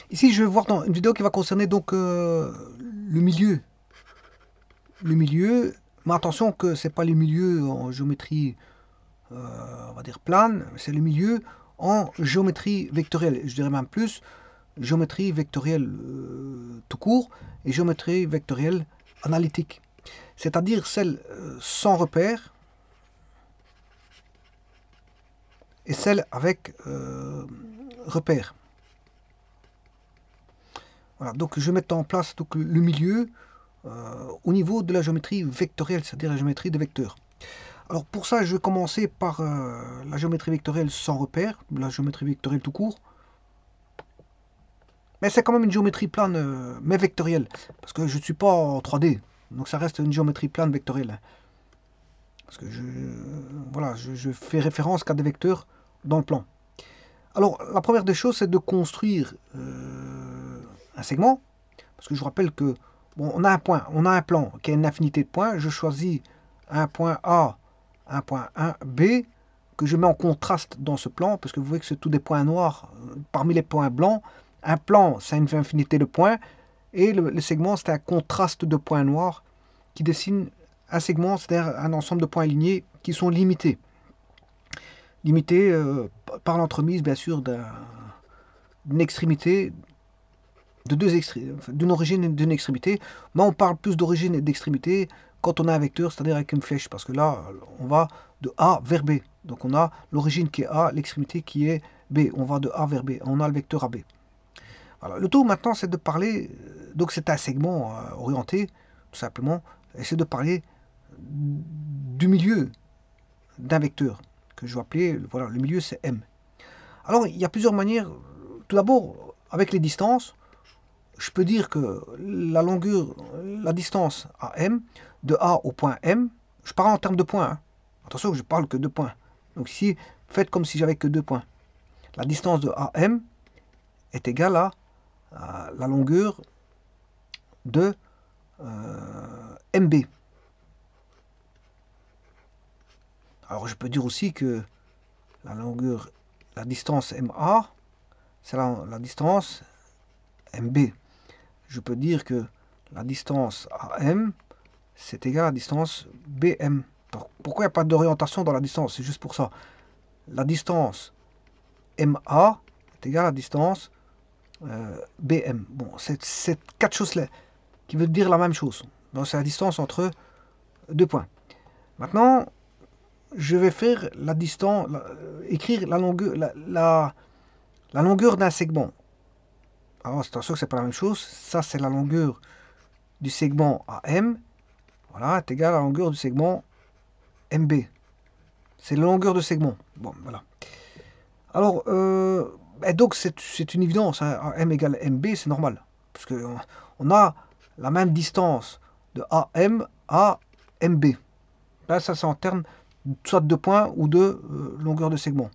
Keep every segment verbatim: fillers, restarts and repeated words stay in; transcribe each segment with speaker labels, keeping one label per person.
Speaker 1: Ici, je vais voir dans une vidéo qui va concerner donc euh, le milieu. Le milieu, mais attention que c'est pas le milieu en géométrie, euh, on va dire plane, c'est le milieu en géométrie vectorielle. Je dirais même plus, géométrie vectorielle euh, tout court et géométrie vectorielle analytique. C'est-à-dire celle euh, sans repère et celle avec euh, repère. Voilà, donc je vais mettre en place donc, le milieu euh, au niveau de la géométrie vectorielle, c'est-à-dire la géométrie des vecteurs. Alors pour ça, je vais commencer par euh, la géométrie vectorielle sans repère, la géométrie vectorielle tout court. Mais c'est quand même une géométrie plane, euh, mais vectorielle, parce que je ne suis pas en trois D, donc ça reste une géométrie plane vectorielle. Parce que je, voilà, je, je fais référence qu'à des vecteurs dans le plan. Alors la première des choses, c'est de construire euh, un segment, parce que je vous rappelle que bon, on a un point, on a un plan qui a une infinité de points. Je choisis un point A, un point un B, que je mets en contraste dans ce plan, parce que vous voyez que c'est tous des points noirs parmi les points blancs. Un plan, c'est une infinité de points, et le, le segment, c'est un contraste de points noirs qui dessine un segment, c'est-à-dire un ensemble de points alignés qui sont limités. Limités euh, par l'entremise, bien sûr, d'une extrémité, de deux extrémités, d'une origine et d'une extrémité. Mais on parle plus d'origine et d'extrémité quand on a un vecteur, c'est-à-dire avec une flèche, parce que là, on va de A vers B. Donc on a l'origine qui est A, l'extrémité qui est B. On va de A vers B. On a le vecteur A B. Voilà. Le tout maintenant, c'est de parler, donc c'est un segment euh, orienté, tout simplement, et c'est de parler du milieu d'un vecteur, que je vais appeler, voilà, le milieu c'est M. Alors, il y a plusieurs manières. Tout d'abord, avec les distances, je peux dire que la longueur, la distance à M, de A au point M, je parle en termes de points. Hein. Attention que je parle que de points. Donc ici, faites comme si j'avais que deux points. La distance de A M est égale à, à la longueur de euh, M B. Alors je peux dire aussi que la longueur, la distance M A, c'est la, la distance M B. Je peux dire que la distance A M, c'est égal à la distance B M. Alors, pourquoi il n'y a pas d'orientation dans la distance? C'est juste pour ça. La distance M A est égale à la distance euh, B M. Bon, c'est quatre choses-là qui veulent dire la même chose. Donc c'est la distance entre deux points. Maintenant, je vais faire la distance, la, euh, écrire la longueur, la, la, la longueur d'un segment. Alors attention que c'est pas la même chose. Ça c'est la longueur du segment A M. Voilà, est égal à la longueur du segment M B. C'est la longueur de segment. Bon, voilà. Alors, euh, et donc c'est une évidence. Hein, M égale M B, c'est normal. Parce qu'on on a la même distance de A M à M B. Là, ça c'est en termes soit de points ou de euh, longueur de segment.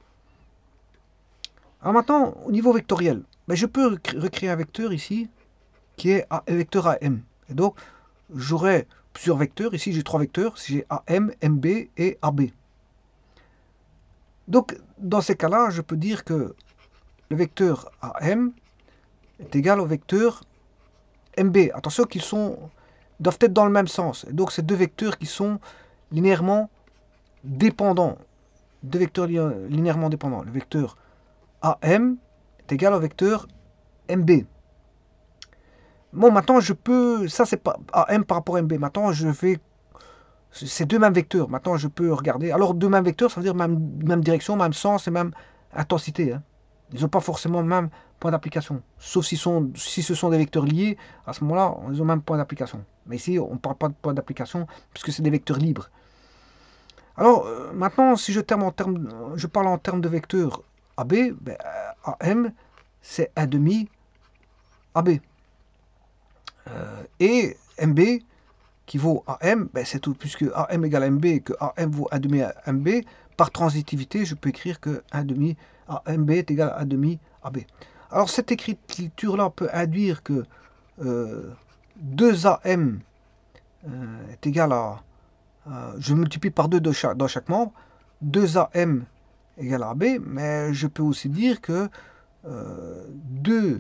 Speaker 1: Alors maintenant, au niveau vectoriel, ben, je peux recréer un vecteur ici qui est un vecteur A M. Et donc, j'aurai plusieurs vecteurs. Ici, j'ai trois vecteurs. J'ai A M, M B et A B. Donc, dans ces cas-là, je peux dire que le vecteur A M est égal au vecteur M B. Attention qu'ils sont doivent être dans le même sens. Et donc, c'est deux vecteurs qui sont linéairement dépendants. Deux vecteurs linéairement dépendants. Le vecteur A M est égal au vecteur M B. Bon, maintenant, je peux... Ça, c'est pas A M par rapport à M B. Maintenant, je vais... C'est deux mêmes vecteurs. Maintenant, je peux regarder. Alors, deux mêmes vecteurs, ça veut dire même, même direction, même sens et même intensité. Hein. Ils n'ont pas forcément le même point d'application. Sauf si, sont, si ce sont des vecteurs liés, à ce moment-là, ils ont le même point d'application. Mais ici, on ne parle pas de point d'application, puisque c'est des vecteurs libres. Alors, euh, maintenant, si je, terme en terme, je parle en termes de vecteurs A B, ben, A M, c'est un demi A B. Euh, et M B, qui vaut A M, ben c'est tout, puisque A M égale M B et que A M vaut un demi à M B, par transitivité, je peux écrire que un demi à M B est égal à un demi A B. Alors cette écriture-là peut induire que euh, deux A M euh, est égal à, euh, je multiplie par deux de chaque, dans chaque membre, deux A M égale à A B, mais je peux aussi dire que euh, deux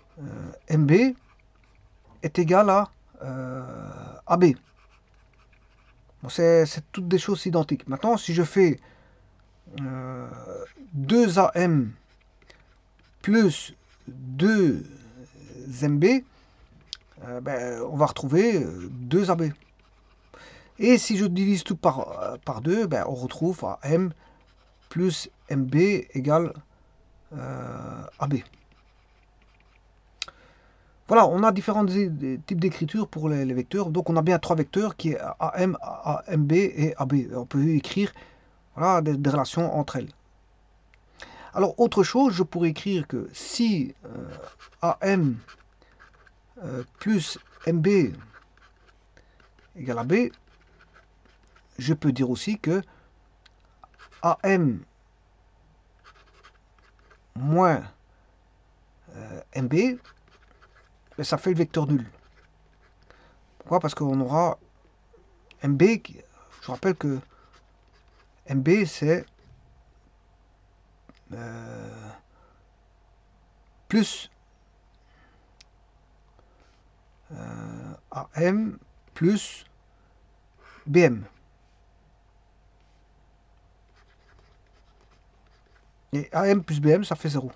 Speaker 1: euh, M B est égal à euh, A B. Bon, c'est toutes des choses identiques. Maintenant, si je fais euh, deux A M plus deux M B, euh, ben, on va retrouver deux A B. Et si je divise tout par, par deux, ben, on retrouve A M plus M B égale euh, A B. Voilà, on a différents types d'écriture pour les, les vecteurs. Donc on a bien trois vecteurs qui est A M, A M B et A B. On peut écrire voilà, des, des relations entre elles. Alors autre chose, je pourrais écrire que si euh, A M euh, plus M B égale A B, je peux dire aussi que A M moins euh, M B, ben, ça fait le vecteur nul. Pourquoi? Parce qu'on aura M B, qui, je rappelle que M B c'est euh, plus euh, A M plus B M. Et A M plus B M, ça fait zéro.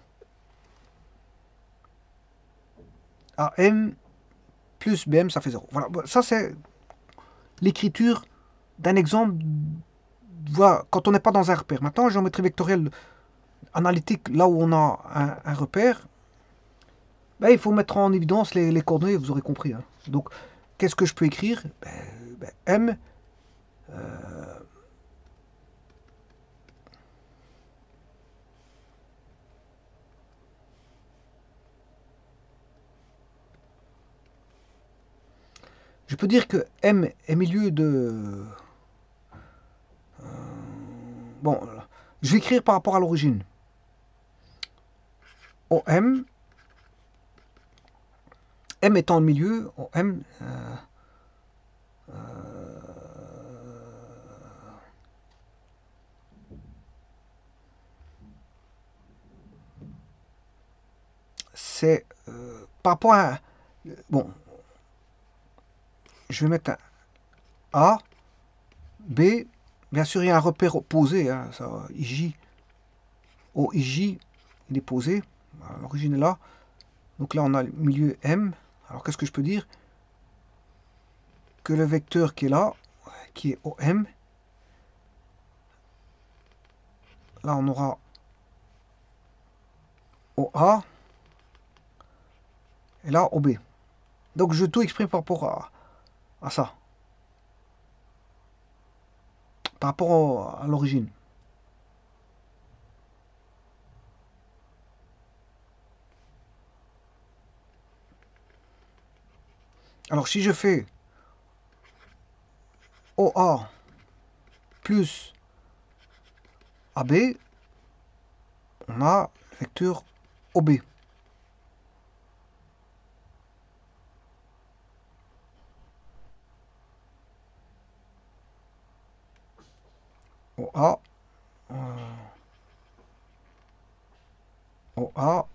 Speaker 1: A M plus B M, ça fait zéro. Voilà, ça c'est l'écriture d'un exemple voilà, quand on n'est pas dans un repère. Maintenant, géométrie vectorielle analytique, là où on a un, un repère, ben, il faut mettre en évidence les, les coordonnées, vous aurez compris. Hein. Donc, qu'est-ce que je peux écrire? ben, ben, M euh, je peux dire que M est milieu de... Euh, bon, je vais écrire par rapport à l'origine. O M, M étant le milieu, O M... Euh, euh, c'est euh, par rapport à... Bon, je vais mettre un A, B, bien sûr il y a un repère posé, hein, ça, I J, O I J, il est posé, l'origine est là, donc là on a le milieu M, alors qu'est-ce que je peux dire? Que le vecteur qui est là, qui est O M, là on aura O A, et là O B. Donc je tout exprime par rapport à, à ça, par rapport au, à l'origine. Alors si je fais O A plus A B, on a le vecteur O B. O A, euh, O A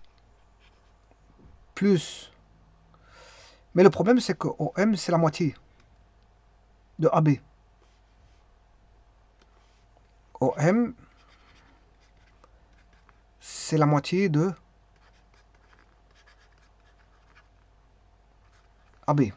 Speaker 1: plus. Mais le problème c'est que O M c'est la moitié de A B. O M c'est la moitié de A B.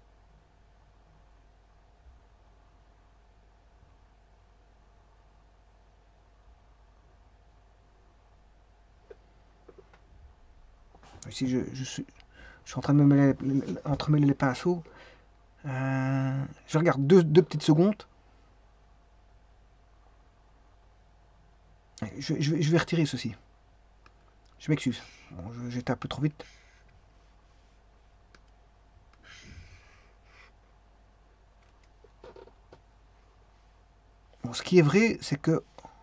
Speaker 1: Ici, je, je, suis, je suis en train de me mêler, entremêler les pinceaux. Euh, je regarde deux, deux petites secondes. Je, je, je vais retirer ceci. Je m'excuse. Bon, j'étais un peu trop vite. Bon, ce qui est vrai, c'est que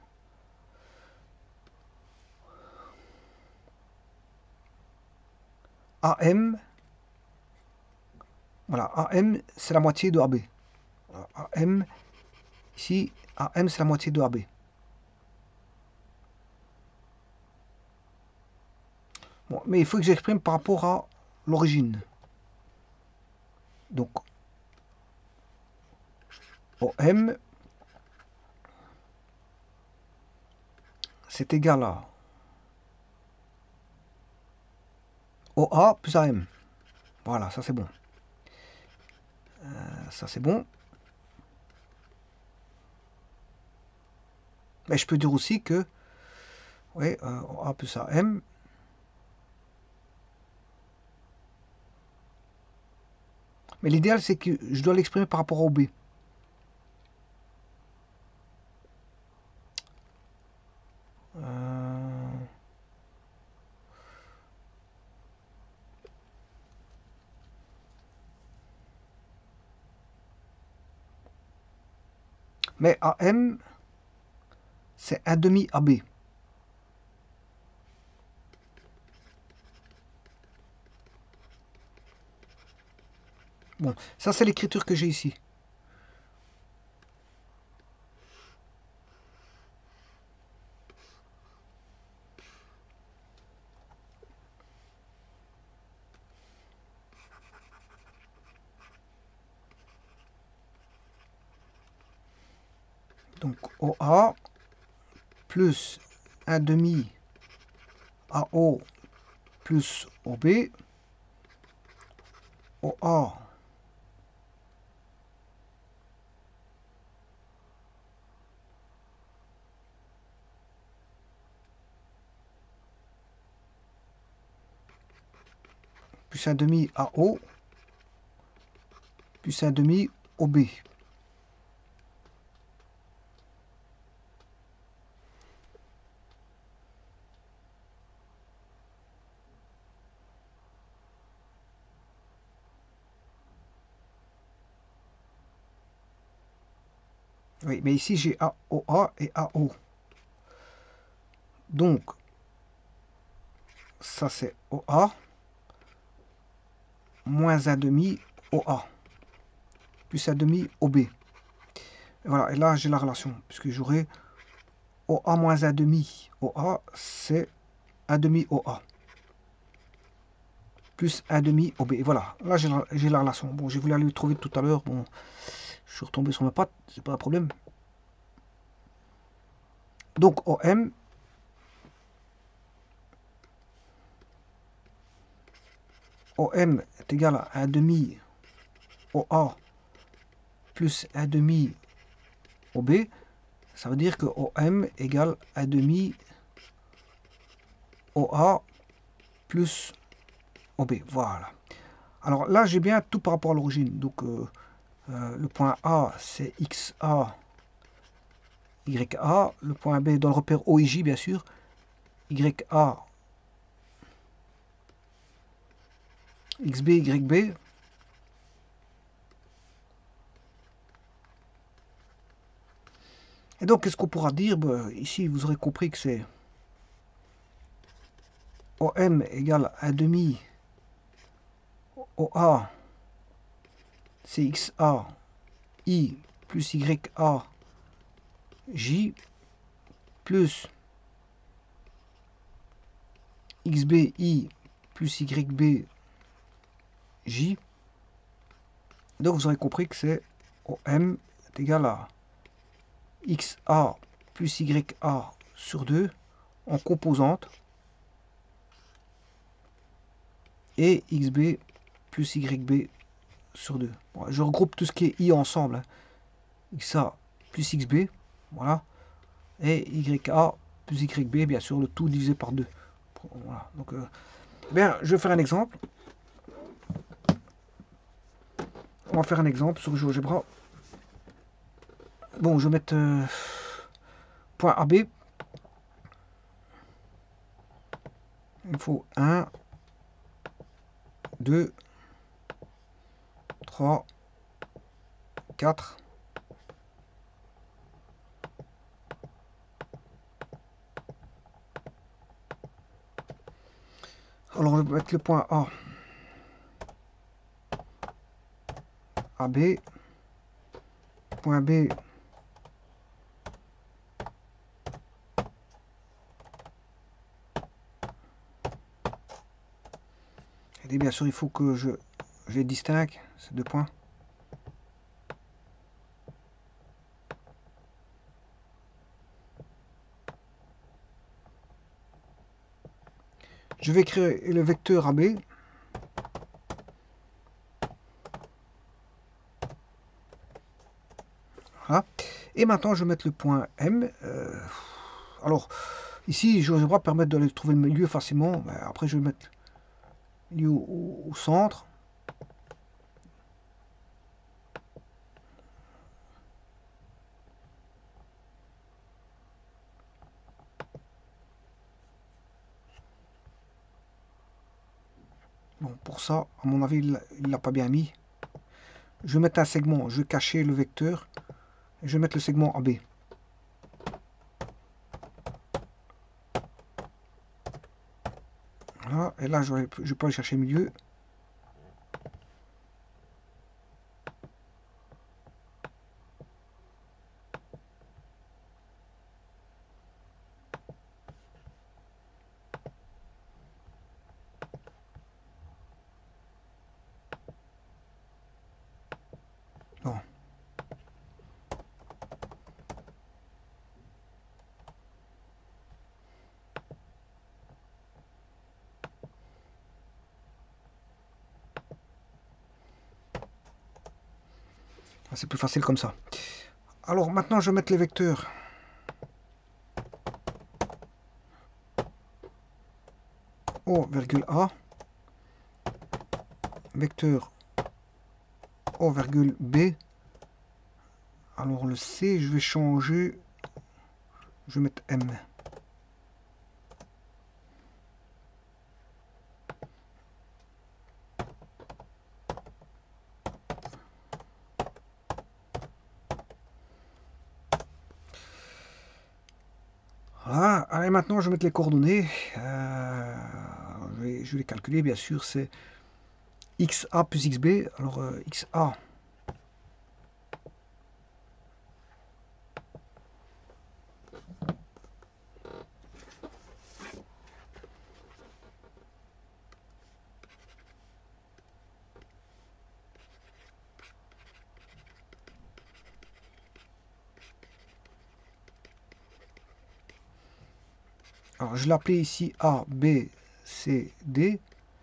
Speaker 1: A M, voilà, A M c'est la moitié de A B. A M, ici, A M c'est la moitié de A B. Bon, mais il faut que j'exprime par rapport à l'origine. Donc, O M, c'est égal à O A plus A M. Voilà, ça c'est bon. Euh, ça c'est bon. Mais je peux dire aussi que, oui, euh, O A plus A M, mais l'idéal c'est que je dois l'exprimer par rapport au B. Euh, Mais A M, c'est un demi A B. Bon, ça c'est l'écriture que j'ai ici. Donc O A plus un demi A O plus O B, O A plus un demi A O plus un demi O B. Oui, mais ici j'ai A O A et A O. Donc, ça c'est O A moins un demi O A plus un demi O B. Et voilà, et là j'ai la relation, puisque j'aurai O A moins un demi O A, c'est un demi O A plus un demi O B. Et voilà, là j'ai la, j'ai la relation. Bon, j'ai voulu aller le trouver tout à l'heure. Bon, je suis retombé sur ma patte, c'est pas un problème. Donc O M, O M est égal à un demi O A plus un demi O B. Ça veut dire que O M égale un demi O A plus O B. Voilà. Alors là, j'ai bien tout par rapport à l'origine. Donc euh, euh, le point A, c'est X A, Y A. Le point B, dans le repère O I J, bien sûr. Y A, X B, Y B. Et donc, qu'est-ce qu'on pourra dire? Ben, ici, vous aurez compris que c'est O M égale un demi O A, c'est X A, I plus Y A, J plus X B I plus Y B J. Donc vous aurez compris que c'est O M est égal à X A plus Y A sur deux en composante et X B plus Y B sur deux. Bon, je regroupe tout ce qui est I ensemble. Hein. X A plus X B, voilà. Et Y A plus Y B, bien sûr, le tout divisé par deux. Voilà. Donc, euh, bien, je vais faire un exemple. On va faire un exemple sur GeoGebra. Bon, je vais mettre euh, point A B. Il faut un, deux, trois, quatre. Alors, on va mettre le point A. A B. Point B. Et bien sûr, il faut que je, je les distingue, ces deux points. Je vais créer le vecteur A B. Voilà. Et maintenant, je vais mettre le point M. Euh, alors, ici, GeoGebra permet de trouver le milieu facilement. Après, je vais mettre le milieu au, au centre. Bon, pour ça, à mon avis, il ne l'a pas bien mis. Je vais mettre un segment, je vais cacher le vecteur. Et je vais mettre le segment A B. Voilà, et là, je vais, je peux aller chercher le milieu. Bon. C'est plus facile comme ça. Alors maintenant, je vais mettre les vecteurs. O, virgule A. Vecteur O, virgule B. Alors le C, je vais changer. Je vais mettre M. Voilà. Allez, maintenant, je vais mettre les coordonnées. Euh, je, vais, je vais les calculer, bien sûr. C'est X A plus X B. Alors, euh, X A. Alors, je l'appelais ici A, B, C, D.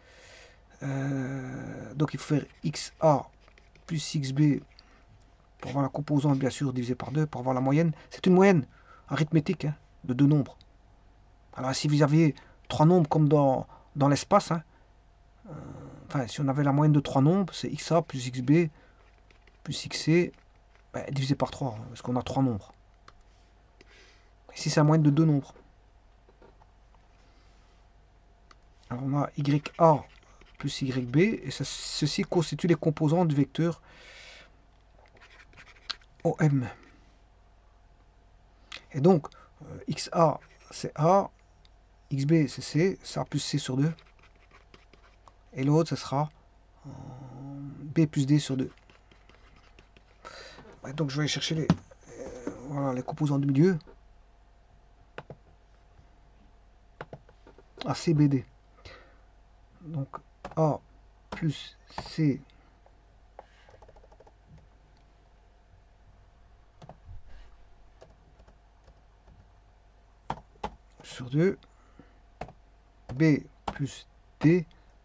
Speaker 1: Euh, donc, il faut faire X A plus X B pour avoir la composante, bien sûr, divisée par deux, pour avoir la moyenne. C'est une moyenne arithmétique hein, de deux nombres. Alors, si vous aviez trois nombres comme dans, dans l'espace, hein, euh, enfin, si on avait la moyenne de trois nombres, c'est X A plus X B plus X C ben, divisé par trois, hein, parce qu'on a trois nombres. Ici, c'est la moyenne de deux nombres. Alors, on a Y A plus Y B, et ça, ceci constitue les composants du vecteur O M. Et donc, euh, X A, c'est A, X B, c'est C, c'est A plus C sur deux. Et l'autre, ce sera euh, B plus D sur deux. Ouais, donc, je vais aller chercher les, euh, voilà, les composants du milieu. A, C, B, D. Donc, A plus C sur deux. B plus D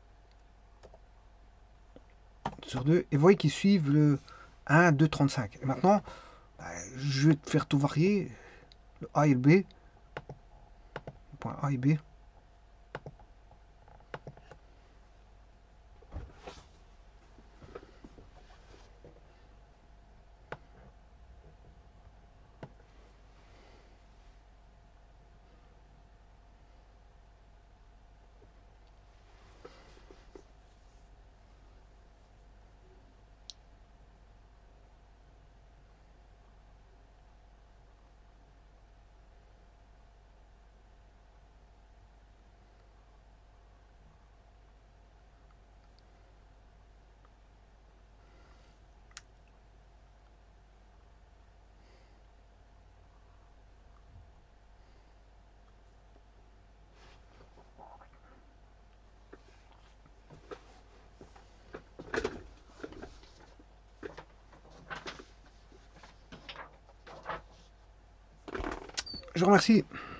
Speaker 1: sur deux. Et vous voyez qu'ils suivent le un, deux, trente-cinq. Et maintenant, bah, je vais te faire tout varier. Le A et le B. Le point A et B. Je vous remercie.